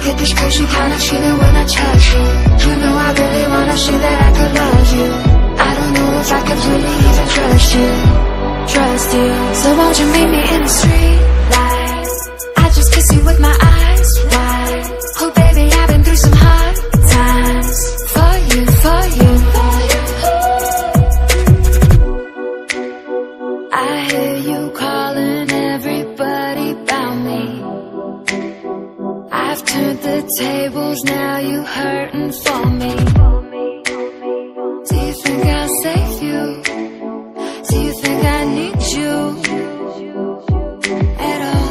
get this crazy kind of feeling when I touch you. You know I really wanna say that I could love you. I don't know if I could really even trust you. Trust you. So won't you meet me in the street light? I just kiss you with my eyes wide. Oh baby, I've been through some hard times for you, for you, for you. I hear you calling everybody about me. I've turned the tables, now you hurting for me. Do you think I'll save you? Do you think I need you at all?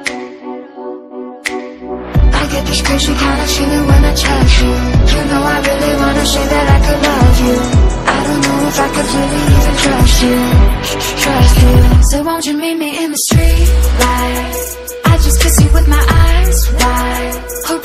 I get this crazy kind of feeling when I touch you. You know I really wanna say that I could love you. I don't know if I could really even trust you. Trust you. So won't you meet me in the street light? I just kiss you with my eyes wide. Oh